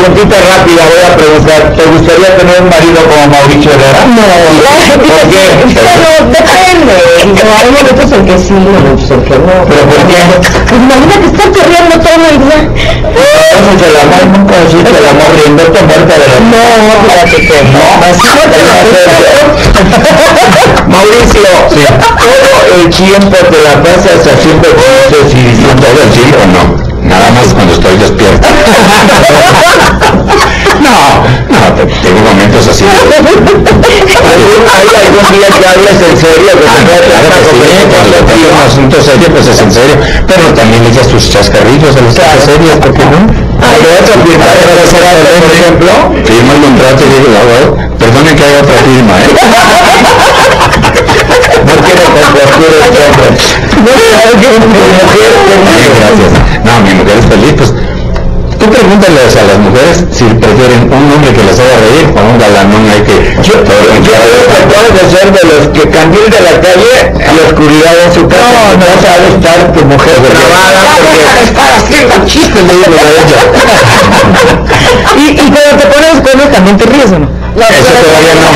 preguntita rápida, voy a preguntar, ¿te gustaría tener un marido como Mauricio Herrera? No, ¿Por qué? Pero depende, hay momentos en que sí, momentos en que no. ¿Pero por qué? Pues imagínate estar corriendo todo el día. Entonces el amor nunca existe, el amor riéndote muerta de la... No, fíjate que no. Mauricio, todo el tiempo te la pasas haciendo chistes y diciendo todo el tiempo, no. Nada más cuando estoy despierto. No, tengo momentos así. ¿Hay algún día que hables en serio? Claro que sí, cuando tengo un asunto serio, pues es en serio. Pero también le echas tus chascarrillos a los cosas serias, ¿por qué no? ¿Hay otro firma de por ejemplo? Firma el contrato y digo, perdonen que haya otra firma, ¿eh? No quiero compartir este hombre. Gracias. No, mi mujer es feliz, pues. Tú pregúntales a las mujeres si prefieren un hombre que les haga reír o un galanón hay que... Yo creo que puedes ser de los que cambian de la calle a la oscuridad en su casa. No sabe estar tu mujer grabada porque está haciendo chistes, le digo a ella. Y cuando te pones cuernos también te ríes, ¿o no? Eso todavía no.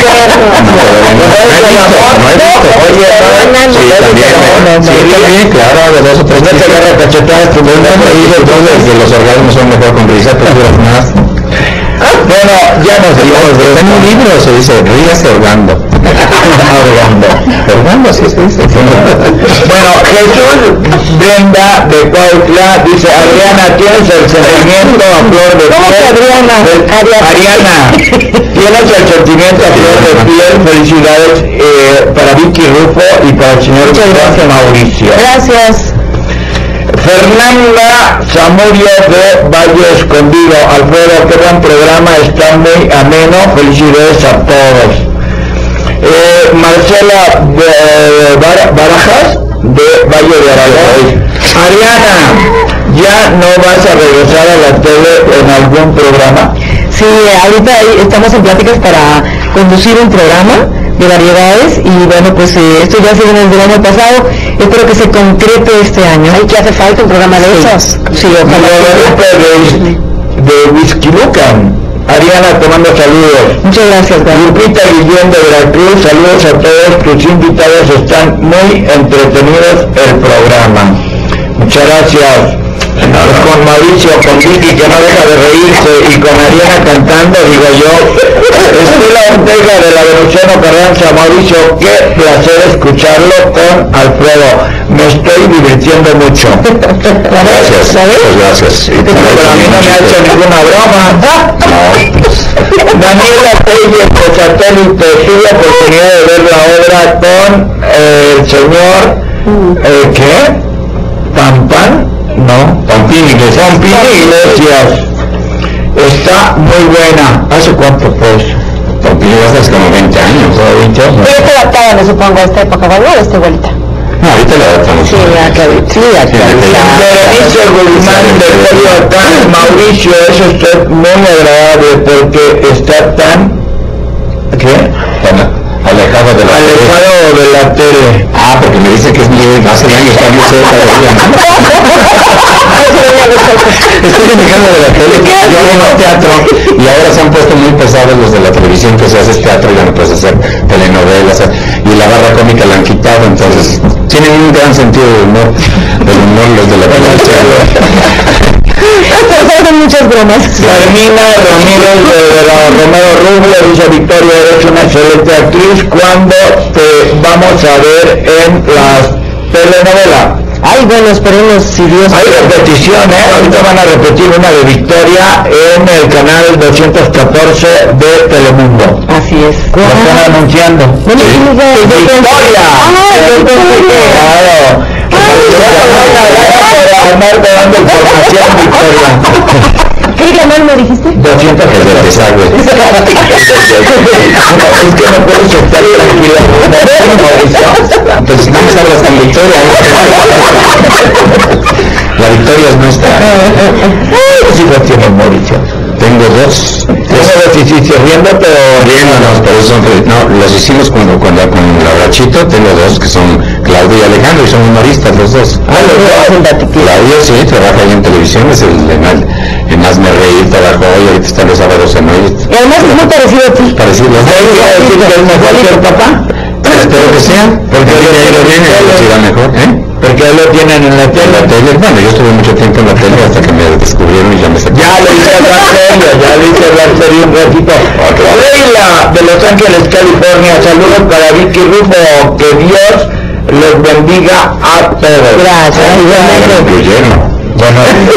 Sí, también, claro, de dos o tres. No te agarra cachetadas, tu mundo que los orgasmos son mejor con risa, pero duras más. Bueno, ya nos dimos de en un libro se dice, ríase ahogando. Ahogando, así se dice. Bueno, Jesús Brenda de Cuautla dice, Adriana, ¿tienes el sentimiento a flor de piel? Ariana, ¿tienes el sentimiento a flor de piel? Felicidades para Vicky Rufo y para el señor José Mauricio. Gracias. Fernanda Zamudio de Valle Escondido. Alfredo, qué buen programa, está muy ameno, felicidades a todos. Marcela Barajas de Valle de Aragón. Ariana, ¿ya no vas a regresar a la tele en algún programa? Sí, ahorita estamos en pláticas para conducir un programa de variedades y bueno, pues esto ya se viene desde el año pasado, espero que se concrete este año. Ay, que hace falta un programa de esos. Sí, ojalá. De Whisky Lucan. Ariana, te mando saludos. Muchas gracias, Lupita Guillén de Veracruz, saludos a todos tus invitados, están muy entretenidos el programa. Muchas gracias. Con Mauricio, con Vicky que no deja de reírse y con Ariana cantando, digo yo. Estela Ortega de la Venustiano Carranza, Mauricio, qué placer escucharlo con Alfredo, me estoy divirtiendo mucho. Gracias, pues gracias. Sí, pero a mí no me ha hecho ninguna broma. Daniela Telle por satélite, tuve la oportunidad de ver la obra con el señor, ¿qué? ¿Pampan? No, Pampini Iglesias. Está muy buena. ¿Hace cuánto fue eso? Pampini Iglesias como 20 años, ¿o 20 años? Pero te adaptaban, me supongo, a esta época, ¿verdad? ¿O esta igualita? No, ahorita la adaptamos. Sí, Berenice Guzmán de Coyoacán, Mauricio, eso está muy agradable porque está tan... ¿qué? Alejado de la tele. Ah, porque me dice que es muy hace años está muy cerca de ella. Estoy renegando de la tele. Yo vengo al teatro y ahora se han puesto muy pesados los de la televisión, que si haces teatro ya no puedes hacer telenovelas y la barra cómica la han quitado, entonces tienen un gran sentido del humor los de la televisión. Hacen muchas bromas. Carmina Ramírez de la Romero Rubio dice, Victoria, eres una excelente actriz, ¿cuándo te vamos a ver en las telenovelas? Ay, bueno, esperemos si Dios... Hay repetición, ahorita van a repetir una de Victoria en el canal 214 de Telemundo. Así es. Lo están anunciando. Bueno, sí. ¡Victoria! Claro. Andar dando información, Victoria. ¿Qué canal me dijiste? 200 que de desagüe. Es que no puedes estar tranquila. Entonces no me hablas con Victoria. La Victoria es nuestra. ¿Cuántos hijos tiene Mauricio? Tengo dos. Riéndote o riéndonos, pero son, no, los hicimos cuando con Laurachito, tengo dos que son Claudio y Alejandro y son humoristas los dos. Los dos. Claudio sí, trabaja ahí en televisión, es En Hazme Reír trabajó y ahorita está los sábados en hoy. Y además es muy parecido a ti. Parecido. ¿No iba a decir que es mejor que el papá? Espero que sea, porque ahí lo tienen y lo irá mejor, Porque ahí lo tienen en la tele. Bueno, yo estuve mucho tiempo en la tele hasta que me descubrieron y ya me sacaron. Ya le hice hablar serio un ratito. Leila de Los Ángeles, California, saludos para Vicky Rufo, que Dios los bendiga a todos. Gracias, igualmente. Bueno,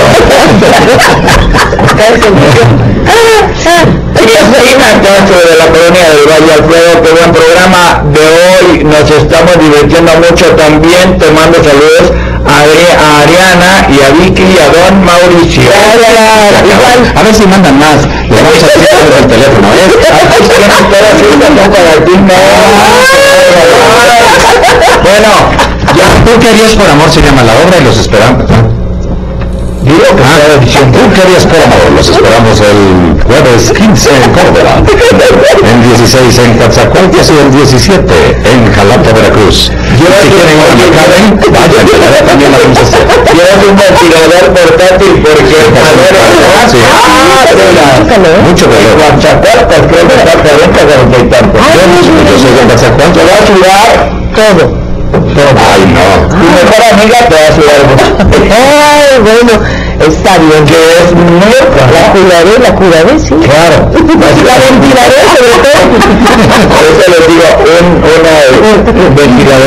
Cristina Castro de la Colonia del Valle Alfredo, qué buen programa de hoy, nos estamos divirtiendo mucho también, te mando saludos a Ariana y a Vicky y a Don Mauricio. A ver si mandan más, les vamos a decir el teléfono, Bueno, ya, ¿tú qué harías por amor? Se llama la obra y los esperamos. Digo que ¿Tú qué harías por amor? Los esperamos el jueves 15 en Córdoba, el 16 en Coatzacoalcos y el 17 en Jalapa, Veracruz. Si quieren una McAllen, vayan, también la vamos a hacer. Llevas un ventilador portátil porque mucho calor. Coatzacoalcos creo que está 40 y tanto. Yo soy de Coatzacoalcos. Te va a sudar todo. Ay, no. Tu mejor amiga te va a sudar. Ay, bueno, está bien. Que es muy La cuidaré, sí. claro. La ventilaré sobre todo. Por eso les digo, un ventilador.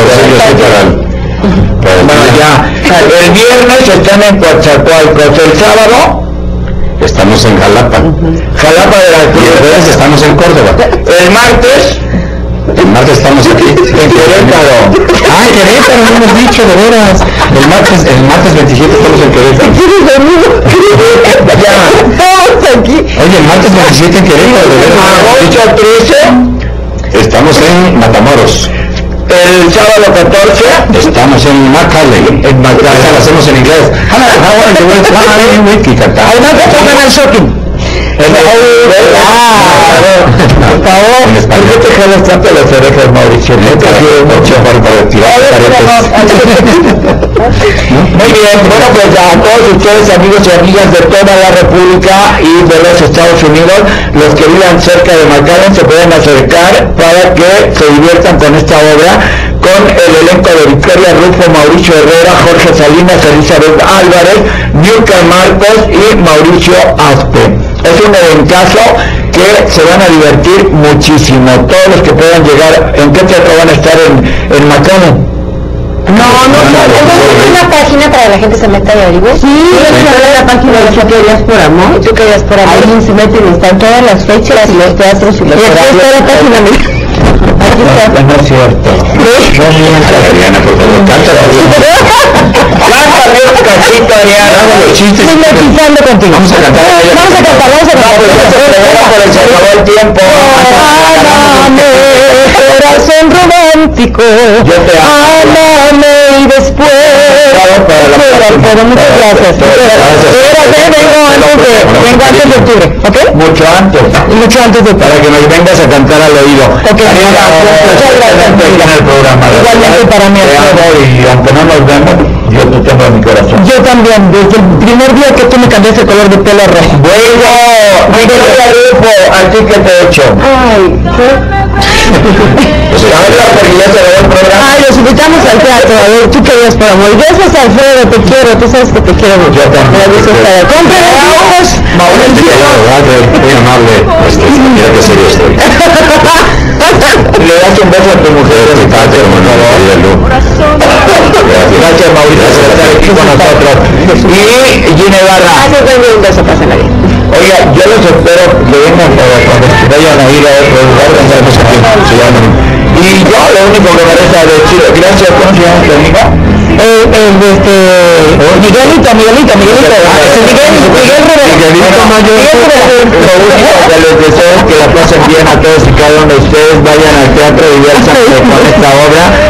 Bueno, ya. El viernes están en Coatzacoalcos. El sábado Estamos en Jalapa. Jalapa de la Y el jueves estamos en Córdoba. El martes El martes estamos aquí. en Querétaro. Ah, en Querétaro, no hemos dicho, de veras. El martes 27 estamos en Querétaro. Ya. Todos aquí. Oye, el martes 27 en Querétaro, de veras. Agosto 13. Estamos en Matamoros. El sábado 14. Estamos en McAllen. En McAllen. Esta la hacemos en inglés. Además te pongan al shopping. En español. ¿Por qué te jalas tanto las orejas, Mauricio? No te quiero mucho para tirar Muy bien, bueno, pues a todos ustedes, amigos y amigas de toda la República y de los Estados Unidos, los que vivan cerca de McAllen se pueden acercar para que se diviertan con esta obra, con el elenco de Victoria Rufo, Mauricio Herrera, Jorge Salinas, Elizabeth Álvarez, Nilka Marcos y Mauricio Aspe. Es un eventazo que se van a divertir muchísimo. Todos los que puedan llegar, ¿en qué teatro van a estar en McAllen? No, es una página para la gente se meta y averigüe. Sí, es la página de Tú querías por amor. Tú querías por amor. Ahí se meten y están todas las fechas y los teatros y los horarios. Aquí está la página, aquí está. No es cierto. No mientas. Adriana, por favor, cántala. Cántale un cachito, Ariana. Los chistes. Hipnotizando contigo. Vamos a cantar. Pero se acabó el tiempo. Amame, corazón romántico. Yo te amo. Amame y después. Pero muchas gracias. Vengo antes de octubre, ¿ok? Mucho antes. Mucho antes de octubre. Para que nos vengas a cantar al oído. Ok. Ariana, Muchas gracias. en el programa. Igualmente para mí. Te amo y aunque no nos vemos, yo te tengo en mi corazón. Yo también, desde el primer día que tú me cambiaste el color de pelo rojo. Bueno, Victoria Rufo, así que te he hecho. Ay, ¿qué? Habla porque ya se ve el programa. Ay, los invitamos al teatro, a ver, tú querías por amor. Gracias, Alfredo, te quiero, tú sabes que te quiero mucho. Yo también. ¡Compren los Mauricio, muy amable. Mira qué serio estoy. Le das un beso a tu mujer. Gracias, Mauricio, por estar aquí con nosotros. Y Gine Barra. Un beso, pásala bien. Oiga, yo los espero que vengan para cuando vayan a ir a otro lugar, vendremos aquí. Y yo lo único que me resta decir, gracias, ¿cómo se llama tu amiga? Miguelito. Miguelito Mayor. Lo único que les deseo es que la pasen bien a todos y cada uno de ustedes, vayan al teatro, diviértanse con esta obra